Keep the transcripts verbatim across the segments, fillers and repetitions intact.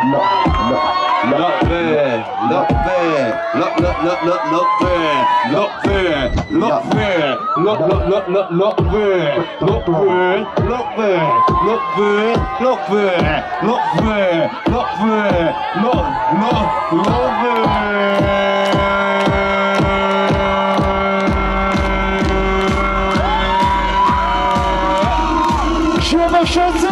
Look there, look there, look, look, look, look, look there, look there, look there, look, look, look, look, look there, look there, look there, look there, look there, look there, look there, look, look, look there. Siema wszyscy!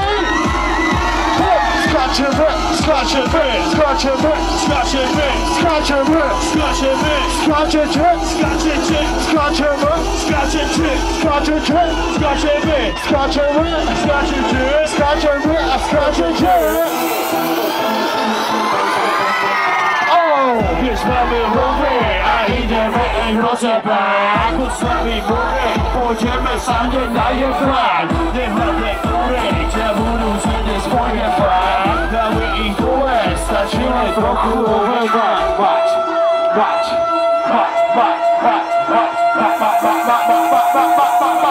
Skacze wy, skacze wy, skacze wy, skacze wy, skacze wy, skacze wy, skacze cię, skacze cię, skacze wy, skacze cię, skacze cię, skacze wy, skacze wy, skacze cię, skacze wy, a skacze cię. O, więc mamy ruchy, a idziemy i rozebrak. Od słabi góry, pójdziemy sami na je flag. Nie ma tej góry, gdzie budą sobie swoje flag. Dały ich górę, straciły trochę uwagę. Bać, bać, bać, bać, bać, bać, bać, bać, bać, bać, bać, bać,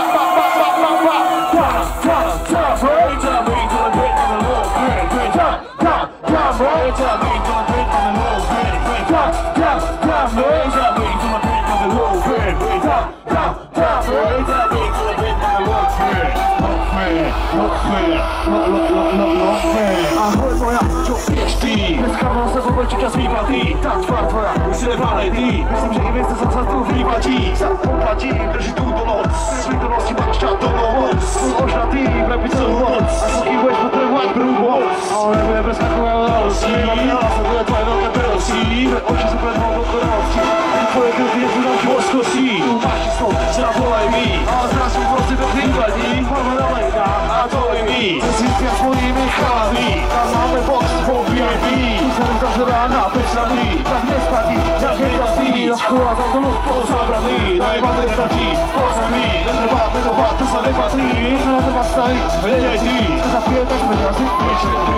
ahoj moja, čo vieš ty? Dneska mám sa vo veľký čas vyplatí. Tá tvár tvoja, už si nevánej ty. Myslím, že i vieste sa sa tu vyplatí. Sa poplatí, drží túto noc. Svoj do noci máš štátovnú moc. Ožratý, prepiť celú noc. Ako kým budeš potrebovať prvú moc. Ale nebude bez takové udalosti. Nasleduje tvoje veľké predosti. Tvoje oči sú pred mnou dokonalosti. Tvoje krky je tu nám božskosti. Tu máš isto, zavolaj mi. Ale zrazu v noci to chýbadí. Poďme dalej nám a to je my. Cítia svojimi chalami. Tam máme box vo vé í pé. Tu sa nám zase rána pečaný. Tak nespadí, tak nedatí. Na škola za dolu spolu zabraný. Najmať nestačí, pozemí. Netreba medovať, to sa nepatrí. Sa na teba staví, vedej ty. Čo sa pije, tak sme asi prišli ty.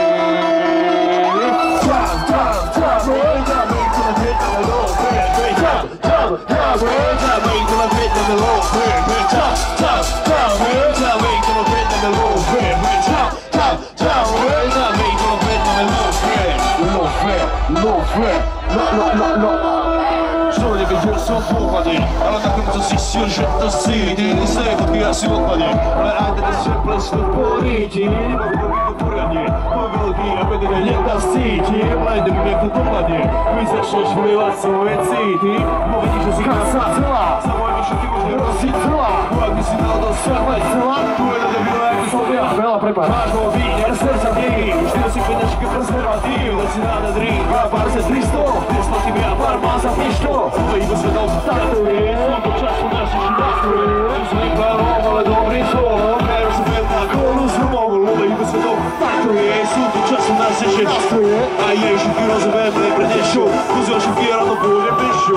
Tam, tam, tam, oj, tam, oj, to na hit na low, oj, oj, tam, tam, tam, oj, tam, oj, to na hit na low, oj, oj, tam, tam, tam, oj, tam, oj, to na hit na low, oj, oj, tam, tam, tam, oj, tam, oj, to na hit na low, oj, low, low, no, no, no, no. Что не ведешь в походе, она так как-то сисёшь, это ты, ты не знаешь, как я сегодня. Она это все просто порите, не могу быть порядне. Погоди, а вы меня не достите, майда меня в доме. Вы зашешь вливать свои цветы, могите же сказать цела. Самой еще ты можешь носить цела. Как бы сидел до самой цела, то это добивает условия. Бела припад. Важного видя, сердце дней, что си пенечка презерватив, начинает дринг, а барсе триста, триста тебя бармаза пишто. Ибо светов татуе, сколько чашу наших татуе. Своих баров, але добрый сон, веру себе на голу зумову. Ибо светов татуе, сколько чашу наших татуе. А я еще фиру завет не принесу, кузёшь фира, но более пишу.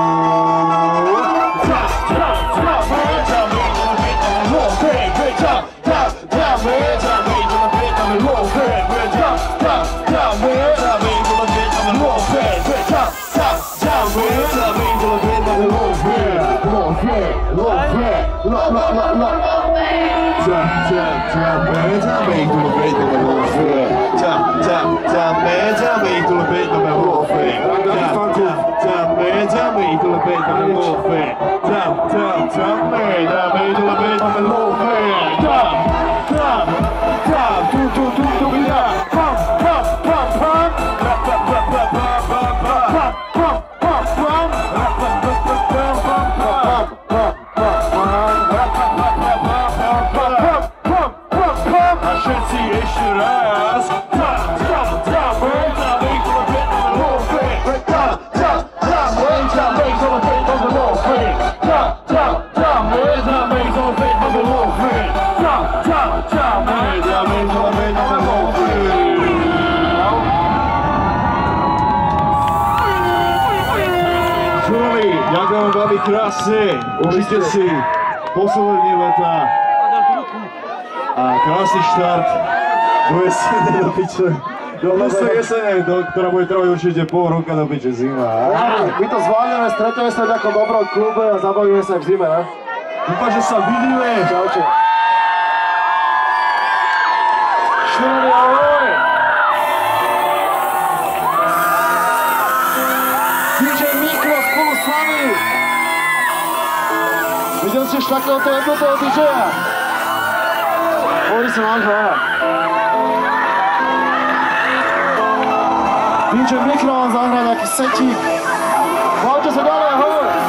Так, так, так, это видно, видно, лове, так, так, так, это видно, видно, лове, так, так, так, это видно, видно, лове, так, так, так, это видно, видно, лове, лове, лове, ла, ла, ла, ла. Так, так, так, это видно, видно, лове, так, так, так, это видно, видно, лове, так, так, это видно, видно, лове, так, так, так, это видно, видно, лове, так, так, так, ту, ту, ту, ту, бля, пам, пам, пам, пам, пам, пам, пам, пам, пам, пам, пам, пам, пам, а шесть еще раз. Так, так, так, это видно, видно, лове, так, так, так, это видно, видно, лове, так, так, так, это видно, видно, лове, так, так, так, это видно, видно, лове. Čurovi, ďakujem veľmi krásne, užite si poslední leta a krásny štart do jesene do piče. Do jesene, ktorá bude trvať určite pol roka do piče zima. My to zvládneme, stretneme sa v nejakom dobrom klube a zabavíme sa v zime, ne? Dúfam, že sa vidíme. Čaute. Čurovi, ahoj! s nami. Videl si ešte takéhoto jednotného dý džeja? Hovorí sa nám, že ja. dý džej Mikro vám zahrá nejaký setík. Bavte sa ďalej, ahoj!